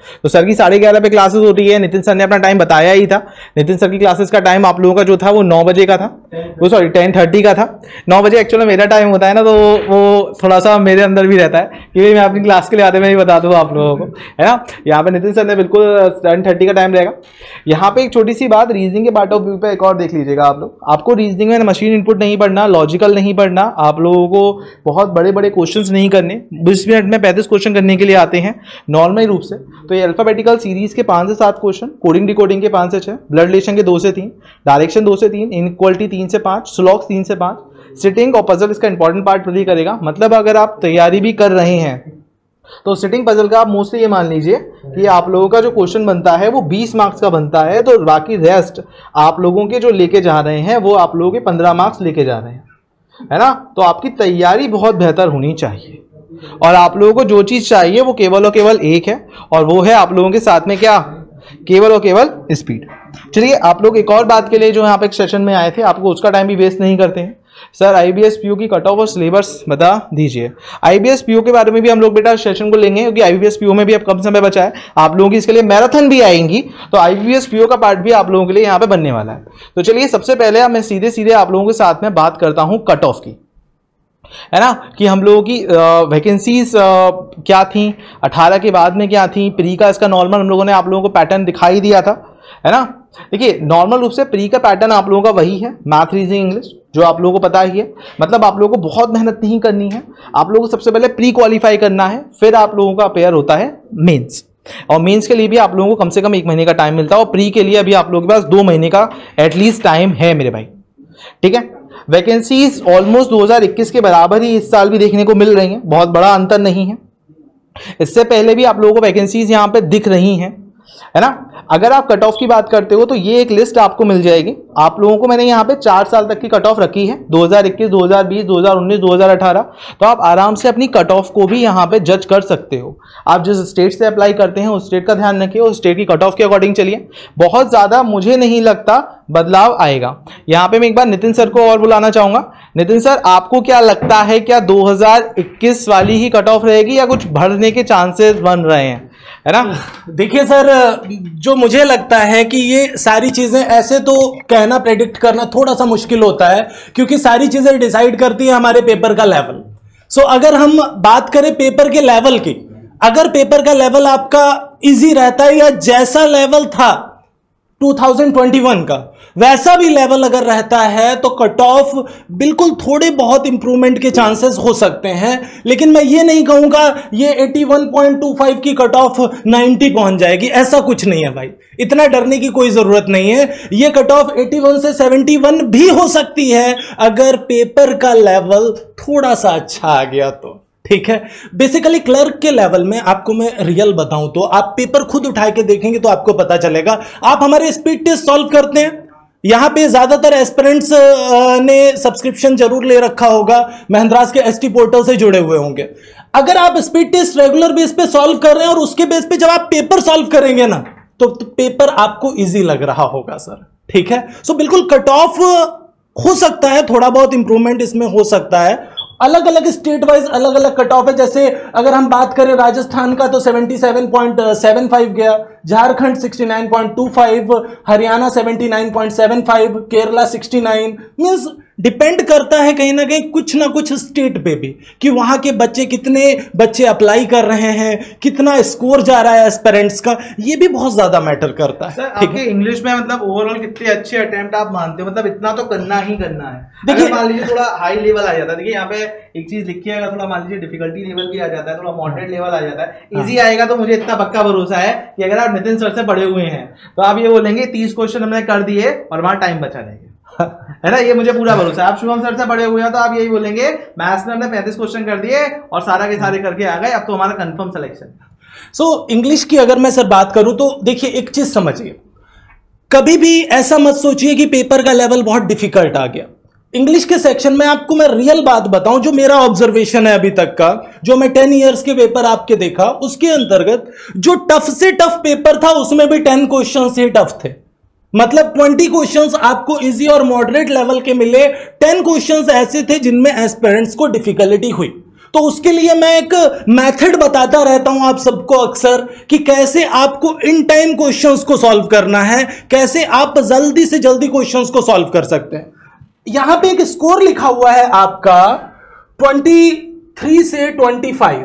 तो सर की 11:30 पे क्लासेस हो रही है, नितिन सर ने अपना टाइम बताया ही था। नितिन सर की क्लासेस का टाइम आप लोगों का जो था वो 9 बजे का था, वो सॉरी 10:30 का था। 9 बजे एक्चुअली मेरा टाइम होता है ना, तो वो थोड़ा सा मेरे अंदर भी रहता है कि भाई मैं अपनी क्लास के लिए आते मैं ही बता दूँ आप लोगों को, है ना। यहाँ पे नितिन सर ने बिल्कुल 10:30 का टाइम रहेगा। यहाँ पे एक छोटी सी बात, रीजनिंग के पार्ट ऑफ व्यू पे एक और देख लीजिएगा आप लोग। आपको रीजनिंग में मशीन इनपुट नहीं पढ़ना, लॉजिकल नहीं पढ़ना, आप लोगों को बहुत बड़े बड़े क्वेश्चंस नहीं करने। 20 मिनट में 35 क्वेश्चन करने के लिए आते हैं नॉर्मल रूप से। तो ये अल्फाबेटिकल सीरीज के 5 से 7 क्वेश्चन, कोडिंग डिकोडिंग के 5 से 6, ब्लड रिलेशन के 2 से 3, डायरेक्शन 2 से 3, इनइक्वालिटी 3 से 5, स्लॉक्स 3 से 5, सिटिंग और पजल इसका इंपॉर्टेंट पार्ट प्ले करेगा। मतलब अगर आप तैयारी भी कर रहे हैं तो सिटिंग पजल का आप मोस्टली ये मान लीजिए कि आप लोगों का जो क्वेश्चन बनता है वो 20 मार्क्स का बनता है, तो बाकी रेस्ट आप लोगों के जो लेके जा रहे हैं वो आप लोगों के 15 मार्क्स लेके जा रहे हैं, है ना। तो आपकी तैयारी बहुत बेहतर होनी चाहिए और आप लोगों को जो चीज चाहिए वो केवल और केवल एक है, और वो है आप लोगों के साथ में क्या, केवल और केवल स्पीड। चलिए आप लोग एक और बात के लिए जो यहाँ पे एक सेशन में आए थे, आपको उसका टाइम भी वेस्ट नहीं करते हैं। सर आईबीएस पीओ की कट ऑफ और सिलेबस बता दीजिए। आईबीएस पीओ के बारे में भी हम लोग बेटा सेशन को लेंगे, क्योंकि आईबीएस पीओ में भी अब कम समय बचा है। आप लोगों की इसके लिए मैराथन भी आएंगी, तो आईबीएस पीओ का पार्ट भी आप लोगों के लिए यहाँ पे बनने वाला है। तो चलिए सबसे पहले मैं सीधे सीधे आप लोगों के साथ में बात करता हूँ कट ऑफ की, है ना, कि हम लोगों की वैकेंसीज क्या थी, 18 के बाद में क्या थी, प्री का इसका नॉर्मल हम लोगों ने आप लोगों को पैटर्न दिखाई दिया था, है ना। देखिए नॉर्मल रूप से प्री का पैटर्न आप लोगों का वही है, मैथ रीजनिंग इंग्लिश, जो आप लोगों को पता ही है। मतलब आप लोगों को बहुत मेहनत नहीं करनी है, आप लोगों को सबसे पहले प्री क्वालिफाई करना है, फिर आप लोगों का अपेयर होता है मेंस, और मेंस के लिए भी आप लोगों को कम से कम 1 महीने का टाइम मिलता है, और प्री के लिए अभी आप लोगों के पास 2 महीने का एटलीस्ट टाइम है मेरे भाई, ठीक है। वैकेंसीज ऑलमोस्ट 2021 के बराबर ही इस साल भी देखने को मिल रही हैं, बहुत बड़ा अंतर नहीं है। इससे पहले भी आप लोगों को वैकेंसीज यहाँ पे दिख रही हैं, है ना। अगर आप कट ऑफ की बात करते हो तो ये एक लिस्ट आपको मिल जाएगी। आप लोगों को मैंने यहाँ पे 4 साल तक की कट ऑफ रखी है, 2021, 2020, 2019, 2018। तो आप आराम से अपनी कट ऑफ को भी यहाँ पे जज कर सकते हो। आप जिस स्टेट से अप्लाई करते हैं उस स्टेट का ध्यान रखिए, उस स्टेट की कट ऑफ के अकॉर्डिंग चलिए। बहुत ज़्यादा मुझे नहीं लगता बदलाव आएगा। यहाँ पे मैं एक बार नितिन सर को और बुलाना चाहूँगा। नितिन सर, आपको क्या लगता है, क्या 2021 वाली ही कट ऑफ रहेगी या कुछ बढ़ने के चांसेस बन रहे हैं, है ना? देखिए सर, जो मुझे लगता है कि ये सारी चीजें ऐसे तो कहना, प्रेडिक्ट करना थोड़ा सा मुश्किल होता है, क्योंकि सारी चीजें डिसाइड करती है हमारे पेपर का लेवल। सो अगर हम बात करें पेपर के लेवल की, अगर पेपर का लेवल आपका इजी रहता है या जैसा लेवल था 2021 का वैसा भी लेवल अगर रहता है तो कट ऑफ बिल्कुल थोड़े बहुत इंप्रूवमेंट के चांसेस हो सकते हैं। लेकिन मैं ये नहीं कहूंगा ये 81.25 की कट ऑफ 90 पहुंच जाएगी, ऐसा कुछ नहीं है भाई, इतना डरने की कोई जरूरत नहीं है। ये कट ऑफ 81 से 71 भी हो सकती है अगर पेपर का लेवल थोड़ा सा अच्छा आ गया तो, ठीक है। बेसिकली क्लर्क के लेवल में आपको मैं रियल बताऊं तो आप पेपर खुद उठा के देखेंगे तो आपको पता चलेगा। आप हमारे स्पीड टेस्ट सॉल्व करते हैं, यहां पे ज्यादातर एस्पिरेंट्स ने सब्सक्रिप्शन जरूर ले रखा होगा, महिंद्रास के एसटी पोर्टल से जुड़े हुए होंगे। अगर आप स्पीड टेस्ट रेगुलर बेस पे सॉल्व कर रहे हैं और उसके बेस पे जब आप पेपर सॉल्व करेंगे ना तो पेपर आपको इजी लग रहा होगा सर, ठीक है। सो बिल्कुल कट ऑफ हो सकता है, थोड़ा बहुत इंप्रूवमेंट इसमें हो सकता है। अलग अलग स्टेट वाइज अलग अलग कट ऑफ है। जैसे अगर हम बात करें राजस्थान का तो 77.75 गया, झारखंड 69.25, हरियाणा 79.75, केरला 69। मींस डिपेंड करता है कहीं ना कहीं कुछ ना कुछ स्टेट पे भी कि वहां के बच्चे कितने बच्चे अप्लाई कर रहे हैं, कितना स्कोर जा रहा है एस्पिरेंट्स का, ये भी बहुत ज्यादा मैटर करता है। सर आपके इंग्लिश में मतलब ओवरऑल कितने अच्छे अटेम्प्ट आप मानते हो? मतलब इतना तो करना ही करना है। देखिए मान लीजिए थोड़ा हाई लेवल आ जाता है, देखिए यहाँ पे एक चीज लिखी है, थोड़ा मान लीजिए डिफिकल्टी लेवल भी आ जाता है, थोड़ा मॉडरेट लेवल आ जाता है, इजी आएगा तो मुझे इतना पक्का भरोसा है कि अगर आप नितिन सर से पढ़े हुए हैं तो आप ये बोलेंगे 30 क्वेश्चन हमने कर दिए और वहां टाइम बचा रहेगा, है ना। ये मुझे पूरा भरोसा है। आप शुभम सर से पढ़े हुए हैं तो आप यही बोलेंगे मैथ्स में हमने 35 क्वेश्चन कर दिए और सारा के सारे करके आ गए, अब तो हमारा कंफर्म सिलेक्शन। सो इंग्लिश की अगर मैं सर बात करूं तो देखिए एक चीज समझिए, कभी भी ऐसा मत सोचिए कि पेपर का लेवल बहुत डिफिकल्ट आ गया। इंग्लिश के सेक्शन में आपको मैं रियल बात बताऊं, जो मेरा ऑब्जर्वेशन है अभी तक का, जो मैं 10 इयर्स के पेपर आपके देखा उसके अंतर्गत जो टफ से टफ पेपर था उसमें भी 10 क्वेश्चन ही टफ थे। मतलब 20 क्वेश्चंस आपको इजी और मॉडरेट लेवल के मिले, 10 क्वेश्चंस ऐसे थे जिनमें एस्पिरेंट्स को डिफिकल्टी हुई। तो उसके लिए मैं एक मेथड बताता रहता हूं आप सबको अक्सर कि कैसे आपको इन टाइम क्वेश्चंस को सॉल्व करना है, कैसे आप जल्दी से जल्दी क्वेश्चंस को सॉल्व कर सकते हैं। यहां पे एक स्कोर लिखा हुआ है आपका 23 से 25।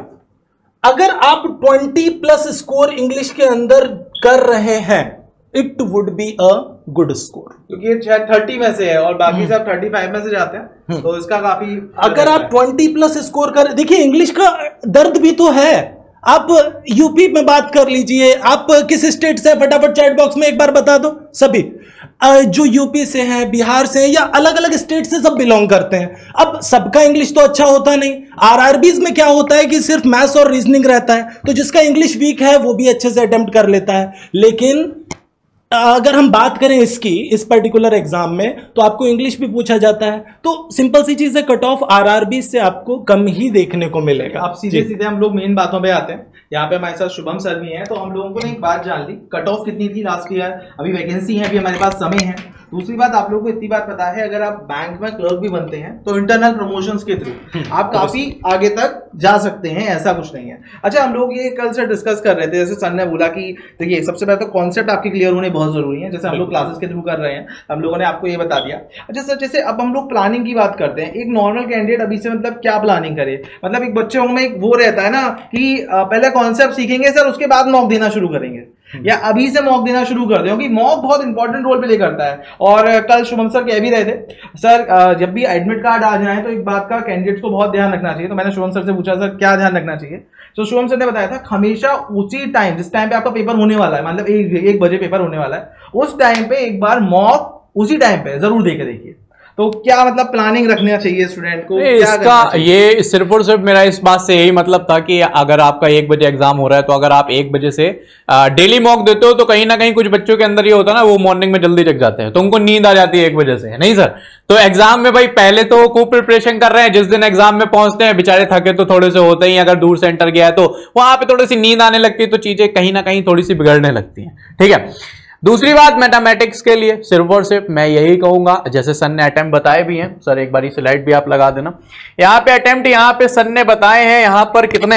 अगर आप 20 प्लस स्कोर इंग्लिश के अंदर कर रहे हैं, it would be a good score, क्योंकि ये 30 में से है और बाकी सब 35 में से जाते हैं, तो इसका काफी अगर आप 20 प्लस स्कोर कर, देखिए इंग्लिश का दर्द भी तो है। आप यूपी में बात कर लीजिए, आप किस स्टेट से, फटाफट चैट बॉक्स में एक बार बता दो। सभी जो यूपी से हैं, बिहार से हैं, या अलग अलग स्टेट से सब बिलोंग करते हैं। अब सबका इंग्लिश तो अच्छा होता नहीं। आरआरबीज में क्या होता है कि सिर्फ मैथ्स और रीजनिंग रहता है, तो जिसका इंग्लिश वीक है वो भी अच्छे से अटेम्प्ट कर लेता है। लेकिन अगर हम बात करें इस पर्टिकुलर एग्जाम में, तो आपको इंग्लिश भी पूछा जाता है, तो सिंपल सी चीज है, कट ऑफ आरआरबी से आपको कम ही देखने को मिलेगा। अब सीधे सीधे हम लोग मेन बातों पे आते हैं। यहाँ पे हमारे साथ शुभम सर भी हैं, तो हम लोगों को ने एक बात जान ली, कट ऑफ कितनी थी लास्ट ईयर, अभी वैकेंसी है, अभी हमारे पास समय है। दूसरी बात, आप लोगों को इतनी बात पता है, अगर आप बैंक में क्लर्क भी बनते हैं तो इंटरनल प्रमोशंस के थ्रू आप काफी आगे तक जा सकते हैं, ऐसा कुछ नहीं है। अच्छा, हम लोग ये कल से डिस्कस कर रहे थे, जैसे सर ने बोला कि देखिए सबसे पहले तो कॉन्सेप्ट आपके क्लियर होने बहुत जरूरी है, जैसे हम लोग क्लासेस के थ्रू कर रहे हैं, हम लोगों ने आपको ये बता दिया। अच्छा सर, जैसे अब हम लोग प्लानिंग की बात करते हैं, एक नॉर्मल कैंडिडेट अभी से मतलब क्या प्लानिंग करे, मतलब एक बच्चों में एक वो रहता है ना कि पहले कॉन्सेप्ट सीखेंगे सर, उसके बाद मॉक देना शुरू करेंगे, या अभी से मॉक देना शुरू कर दें, क्योंकि मॉक बहुत इंपॉर्टेंट रोल प्ले करता है। और कल शुभम सर कह भी रहे थे, सर जब भी एडमिट कार्ड आ जाए तो एक बात का कैंडिडेट्स को बहुत ध्यान रखना चाहिए। तो मैंने शुभम सर से पूछा, सर क्या ध्यान रखना चाहिए? तो शुभम सर ने बताया था, हमेशा उसी टाइम, जिस टाइम पे आपका पेपर होने वाला है, मतलब 1 बजे पेपर होने वाला है, उस टाइम पे एक बार मॉक उसी टाइम पे जरूर देके देखिए। तो क्या मतलब प्लानिंग रखना चाहिए स्टूडेंट को? इसका ये सिर्फ और सिर्फ मेरा इस बात से यही मतलब था कि अगर आपका 1 बजे एग्जाम हो रहा है, तो अगर आप 1 बजे से डेली मॉक देते हो, तो कहीं ना कहीं कुछ बच्चों के अंदर ये होता है ना, वो मॉर्निंग में जल्दी जग जाते हैं, तो उनको नींद आ जाती है 1 बजे से। नहीं सर, तो एग्जाम में भाई पहले तो खूब प्रिपरेशन कर रहे हैं, जिस दिन एग्जाम में पहुंचते हैं बेचारे थके तो थोड़े से होते ही, अगर दूर सेंटर गया है तो वहां पे थोड़ी सी नींद आने लगती है, तो चीजें कहीं ना कहीं थोड़ी सी बिगड़ने लगती हैं। ठीक है, दूसरी बात, मैथमेटिक्स के लिए सिर्फ और सिर्फ मैं यही कहूंगा, जैसे सर ने अटेम्प्ट बताए भी हैं, सर एक बार स्लाइड भी आप लगा देना। यहाँ पे अटेम्प्ट, यहाँ पे सर ने बताए हैं, यहाँ पर कितने,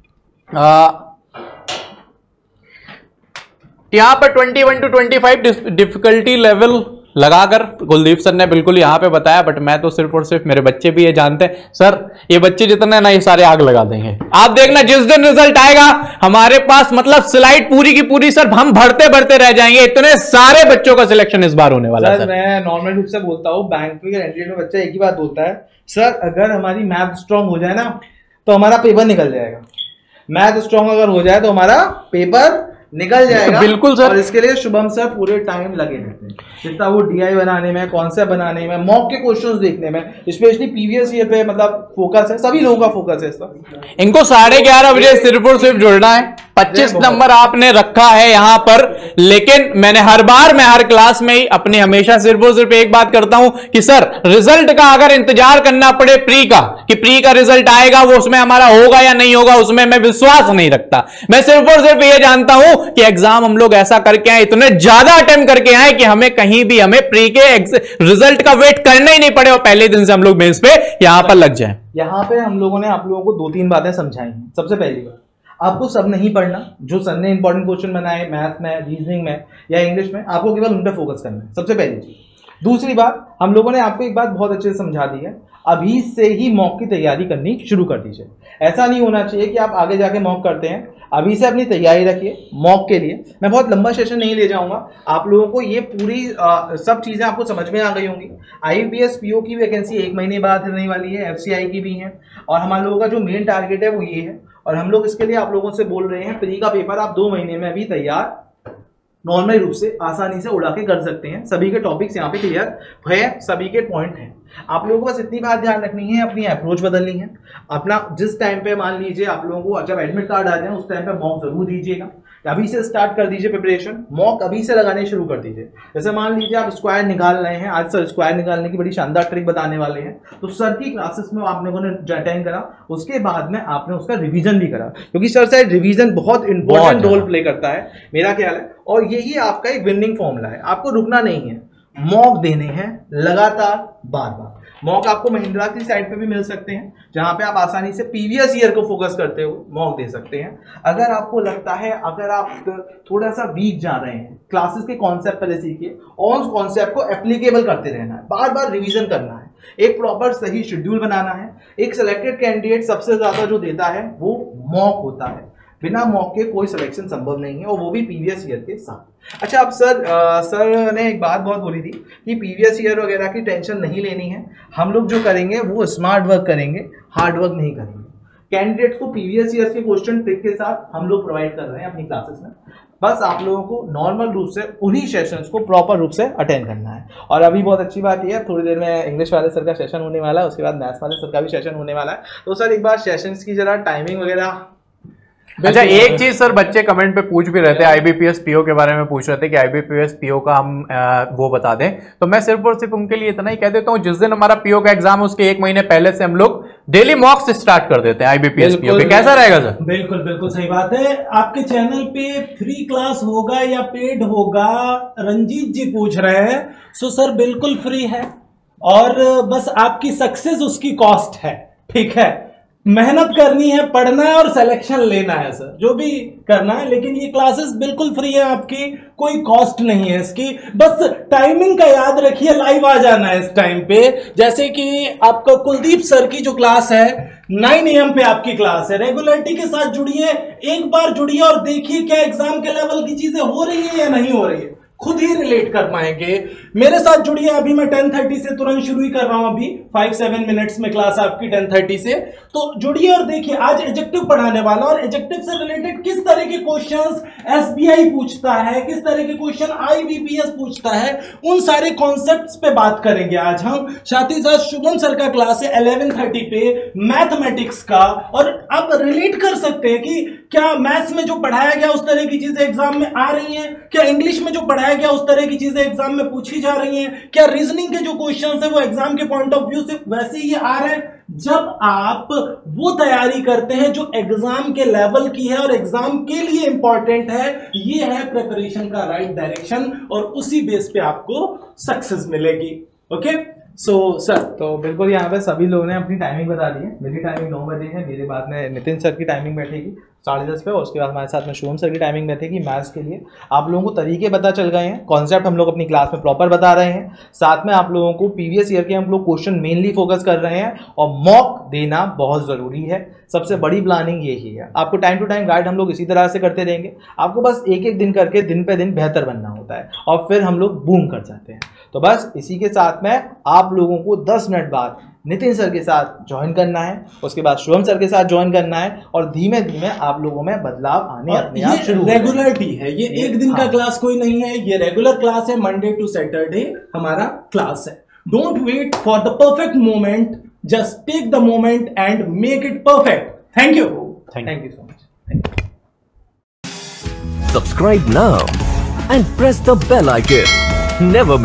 यहाँ पर 21 to 25 डिफिकल्टी लेवल लगाकर कुलदीप सर ने बिल्कुल यहाँ पे बताया। बट मैं तो सिर्फ और सिर्फ, मेरे बच्चे भी ये जानते हैं सर, ये बच्चे जितने ना, ये सारे आग लगा देंगे। आप देखना जिस दिन रिजल्ट आएगा हमारे पास, मतलब स्लाइड पूरी की पूरी सर हम भरते भरते रह जाएंगे, इतने सारे बच्चों का सिलेक्शन इस बार होने वाला है। सर मैं नॉर्मल रूप से बोलता हूँ, बैंक के कैंडिडेट में बच्चा एक ही बात बोलता है, सर अगर हमारी मैथ स्ट्रांग हो जाए ना तो हमारा पेपर निकल जाएगा। मैथ स्ट्रांग अगर हो जाए तो हमारा पेपर निकल जाएगा। बिल्कुल सर, और इसके लिए शुभम सर पूरे टाइम लगे रहते हैं, जितना वो डीआई बनाने में, कॉन्सेप्ट बनाने में, मॉक के क्वेश्चंस देखने में, स्पेशली प्रीवियस ईयर पे मतलब फोकस है, सभी लोगों का फोकस है इस पर। इनको 11:30 बजे सिर्फ और सिर्फ जुड़ना है। 25 नंबर आपने रखा है यहाँ पर, लेकिन मैंने हर बार, मैं हर क्लास में ही अपने हमेशा सिर्फ और सिर्फ एक बात करता हूं कि सर रिजल्ट का अगर इंतजार करना पड़े प्री का, कि प्री का रिजल्ट आएगा वो उसमें हमारा होगा या नहीं होगा, उसमें मैं विश्वास नहीं रखता। मैं सिर्फ और सिर्फ ये जानता हूं कि एग्जाम हम लोग ऐसा करके आए, इतने ज्यादा अटेम्प्ट करके आए कि हमें कहीं भी, हमें प्री के रिजल्ट का वेट करना ही नहीं पड़े और पहले दिन से हम लोग मेंस पे यहां पर लग जाए। यहाँ पे हम लोगों ने आप लोगों को 2-3 बातें समझाई हैं। सबसे पहली बात, आपको सब नहीं पढ़ना, जो सर ने इंपॉर्टेंट क्वेश्चन बनाए मैथ में, रीजनिंग में या इंग्लिश में, आपको केवल उन पे फोकस करना है, सबसे पहली चीज। दूसरी बात, हम लोगों ने आपको एक बात बहुत अच्छे से समझा दी है, अभी से ही मॉक की तैयारी करनी शुरू कर दीजिए। ऐसा नहीं होना चाहिए कि आप आगे जाके मॉक करते हैं, अभी से अपनी तैयारी रखिए मॉक के लिए। मैं बहुत लंबा सेशन नहीं ले जाऊंगा, आप लोगों को ये पूरी सब चीजें आपको समझ में आ गई होंगी। IUPAS PO की वैकेंसी 1 महीने बाद रहने वाली है, FCI की भी है, और हमारे लोगों का जो मेन टारगेट है वो ये है, और हम लोग इसके लिए आप लोगों से बोल रहे हैं, प्री का पेपर आप 2 महीने में अभी तैयार नॉर्मल रूप से आसानी से उड़ा के कर सकते हैं। सभी के टॉपिक्स यहाँ पे क्लियर है, सभी के पॉइंट हैं। आप लोगों को बस इतनी बात ध्यान रखनी है, अपनी अप्रोच बदलनी है। अपना जिस टाइम पे मान लीजिए आप लोगों को जब एडमिट कार्ड आ जाए, उस टाइम पे मॉक जरूर दीजिएगा। अभी से स्टार्ट कर दीजिए प्रिपरेशन, मॉक अभी से लगाने शुरू कर दीजिए। जैसे मान लीजिए आप स्क्वायर निकाल रहे हैं, आज सर स्क्वायर निकालने की बड़ी शानदार ट्रिक बताने वाले हैं, तो सर की क्लासेस में आप लोगों ने अटेंड करा, उसके बाद में आपने उसका रिवीजन भी करा, क्योंकि सर साइड रिवीजन बहुत इंपॉर्टेंट रोल प्ले करता है, मेरा ख्याल है। और यही आपका एक विनिंग फॉर्मूला है, आपको रुकना नहीं है, मॉक देने हैं लगातार, बार बार। मॉक आपको महिंद्रा की साइट पे भी मिल सकते हैं, जहां पे आप आसानी से प्रीवियस ईयर को फोकस करते हुए मॉक दे सकते हैं। अगर आपको लगता है अगर आप थोड़ा सा वीक जा रहे हैं, क्लासेस के कॉन्सेप्ट पहले सीखिए और उस कॉन्सेप्ट को एप्लीकेबल करते रहना है, बार बार रिवीजन करना है, एक प्रॉपर सही शेड्यूल बनाना है। एक सिलेक्टेड कैंडिडेट सबसे ज्यादा जो देता है वो मॉक होता है, बिना मॉक के कोई सिलेक्शन संभव नहीं है, और वो भी प्रीवियस ईयर के साथ। अच्छा, अब सर ने एक बात बहुत बोली थी कि प्रीवियस ईयर वगैरह की टेंशन नहीं लेनी है, हम लोग जो करेंगे वो स्मार्ट वर्क करेंगे, हार्ड वर्क नहीं करेंगे। कैंडिडेट को प्रीवियस ईयर के क्वेश्चन ट्रिक के साथ हम लोग प्रोवाइड कर रहे हैं अपनी क्लासेस में, बस आप लोगों को नॉर्मल रूप से उन्हीं सेशंस को प्रॉपर रूप से अटेंड करना है। और अभी बहुत अच्छी बात यह है, थोड़ी देर में इंग्लिश वाले सर का सेशन होने वाला है, उसके बाद मैथ्स वाले सर का भी सेशन होने वाला है। तो सर एक बार सेशंस की जरा टाइमिंग वगैरह। अच्छा, एक चीज सर बच्चे कमेंट पे पूछ भी रहे थे, आईबीपीएस पीओ के बारे में पूछ रहे थे कि आईबीपीएस पीओ का हम वो बता दें, तो मैं सिर्फ और सिर्फ उनके लिए इतना ही कह देता हूँ, जिस दिन हमारा पीओ का एग्जाम है उसके 1 महीने पहले से हम लोग डेली मॉक्स स्टार्ट कर देते हैं आईबीपीएस पीओ के। कैसा रहेगा सर? बिल्कुल बिल्कुल सही बात है। आपके चैनल पे फ्री क्लास होगा या पेड होगा, रंजीत जी पूछ रहे हैं। सो सर बिल्कुल फ्री है, और बस आपकी सक्सेस उसकी कॉस्ट है, ठीक है। मेहनत करनी है, पढ़ना है और सिलेक्शन लेना है सर, जो भी करना है, लेकिन ये क्लासेस बिल्कुल फ्री है, आपकी कोई कॉस्ट नहीं है इसकी। बस टाइमिंग का याद रखिए, लाइव आ जाना है इस टाइम पे। जैसे कि आपका कुलदीप सर की जो क्लास है 9 AM पे आपकी क्लास है, रेगुलरिटी के साथ जुड़िए, एक बार जुड़िए और देखिए क्या एग्जाम के लेवल की चीजें हो रही है या नहीं हो रही है, खुद ही रिलेट कर पाएंगे। मेरे साथ जुड़िए, अभी मैं 10:30 से तुरंत शुरू ही कर रहा हूं, अभी 5-7 मिनट्स में क्लास आपकी 10:30 से, तो जुड़िए और देखिए। आज एडजेक्टिव पढ़ाने वाला, और एडजेक्टिव से रिलेटेड किस तरह के क्वेश्चंस एसबीआई पूछता है, किस तरह के क्वेश्चन आईबीपीएस पूछता है, उन सारे कॉन्सेप्ट्स पे बात करेंगे आज हम। साथ ही साथ शुभम सर का क्लास है 11:30 पे मैथमेटिक्स का, और आप रिलेट कर सकते हैं कि क्या मैथ्स में जो पढ़ाया गया उस तरह की चीजें एग्जाम में आ रही हैं, क्या इंग्लिश में जो पढ़ाया गया उस तरह की चीजें एग्जाम में पूछी जा रही हैं, क्या रीजनिंग के जो क्वेश्चंस है वो एग्जाम के पॉइंट ऑफ व्यू से वैसे ही आ रहे हैं। जब आप वो तैयारी करते हैं जो एग्जाम के लेवल की है और एग्जाम के लिए इंपॉर्टेंट है, ये है प्रिपरेशन का राइट डायरेक्शन, और उसी बेस पे आपको सक्सेस मिलेगी। ओके सो सर, तो बिल्कुल यहाँ पे सभी लोगों ने अपनी टाइमिंग बता दी है। मेरी टाइमिंग 9 बजे है, मेरे बाद में नितिन सर की टाइमिंग बैठेगी 10:30 पे, और उसके बाद हमारे साथ में शुभम सर की टाइमिंग बैठेगी मैथ्स के लिए। आप लोगों को तरीके पता चल गए हैं, कॉन्सेप्ट हम लोग अपनी क्लास में प्रॉपर बता रहे हैं, साथ में आप लोगों को प्रीवियस ईयर के हम लोग क्वेश्चन मेनली फोकस कर रहे हैं, और मॉक देना बहुत ज़रूरी है। सबसे बड़ी प्लानिंग यही है। आपको टाइम टू टाइम गाइड हम लोग इसी तरह से करते रहेंगे, आपको बस एक एक दिन करके दिन पे दिन बेहतर बनना होता है, और फिर हम लोग बूम कर जाते हैं। तो बस इसी के साथ में आप लोगों को 10 मिनट बाद नितिन सर के साथ ज्वाइन करना है, उसके बाद शुभम सर के साथ ज्वाइन करना है, और धीमे धीमे आप लोगों में बदलाव आने अपने आप शुरू। रेगुलरिटी है ये, एक दिन का क्लास कोई नहीं है, ये रेगुलर क्लास है, मंडे टू सैटरडे हमारा क्लास है। Don't wait for the perfect moment, just take the moment and make it perfect. Thank you so much. Subscribe now and press the bell icon. Never